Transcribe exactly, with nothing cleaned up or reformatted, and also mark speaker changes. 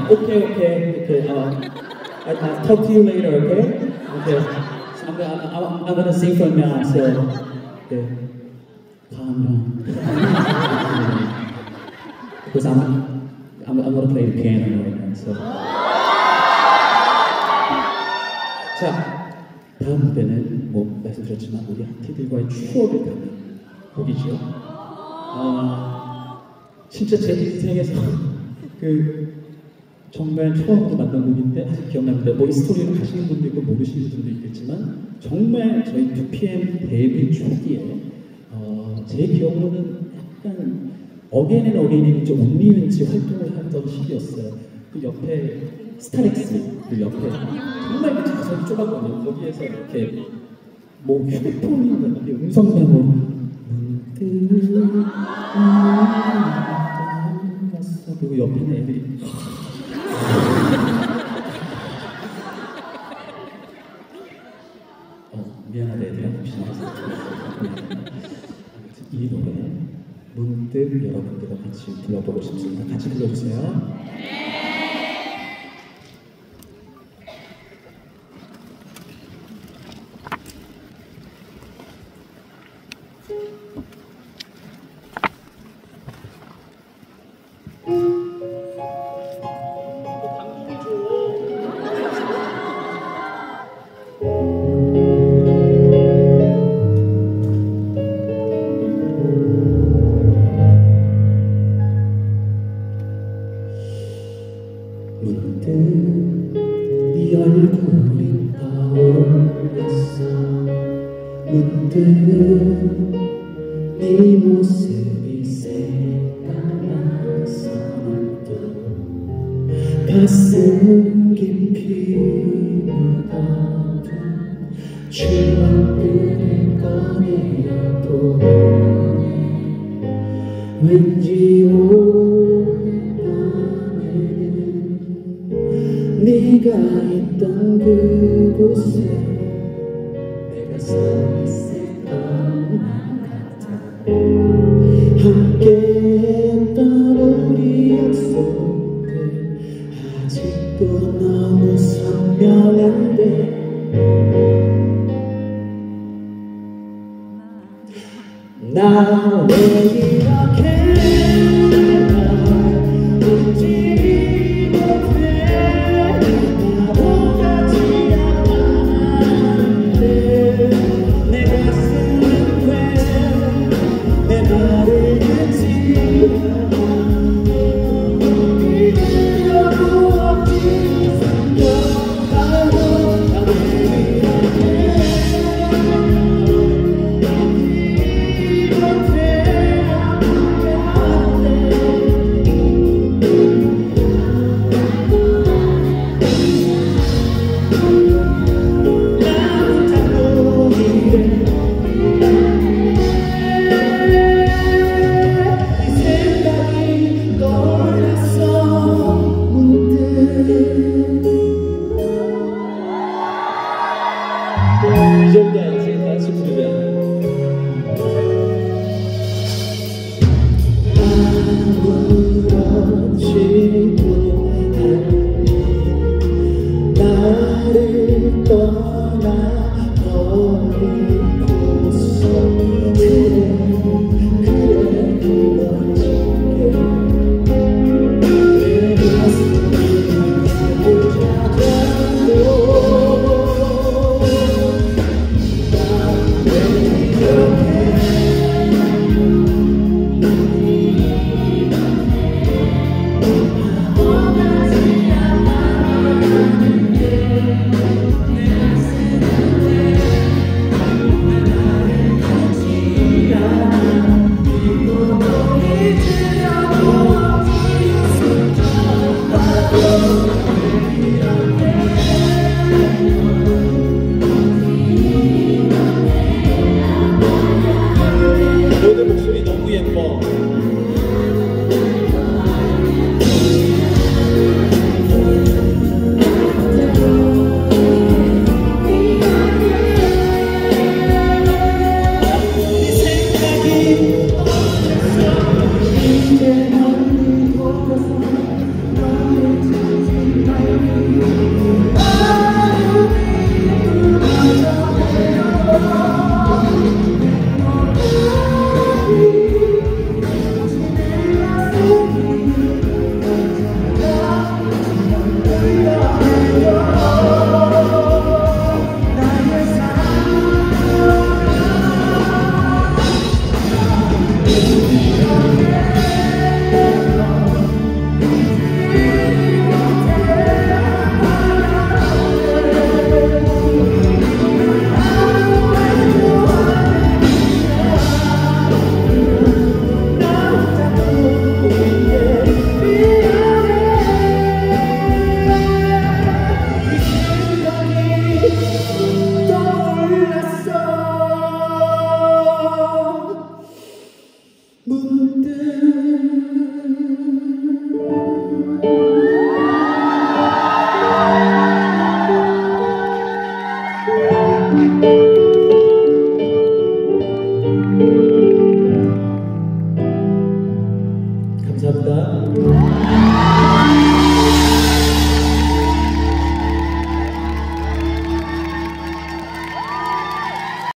Speaker 1: okay, okay, okay. Uh, I, I'll talk to you later, okay? Okay. So I'm, gonna, I'm, I'm gonna sing from now. So, okay. Calm down. Because I'm, I'm, I'm gonna play the piano right now. So. 자, 다음 무대는 뭐 말씀드렸지만 우리 아티들과의 추억을 담은 곡이죠. 아, 진짜 제 인생에서 그 정말 처음으로 만난 곡인데 아직 기억납니다. 뭐 이 스토리를 아시는 분도 있고 모르시는 분도 있겠지만 정말 저희 투피엠 데뷔 초기에 어, 제 기억으로는 약간 어게인 앤 어게인인지 온리인지 활동을 하던 시기였어요. 그 옆에 스타렉스 그 옆에 정말 그 자석이 좁았거든요. 거기에서 이렇게 뭐 휴대폰인가 이렇게 음성 메모 그리고 옆에 있는 애들이 어, 미안하다 애들아 혹시 나와서 이 노래 문득 여러분들과 같이 불러보고 싶습니다. 같이 불러주세요. 문득 네 얼굴이 떠올랐어. 문득 네 모습이 생각나서 또 가슴 깊이 묻어둔 추억들을 꺼내어보니 왠지 네가 있던 그곳에 내가 서 있을 것만 같아. 함께했던 우리 약속들 아직도 너무 선명한데 나 왜 이렇게 감사합니다.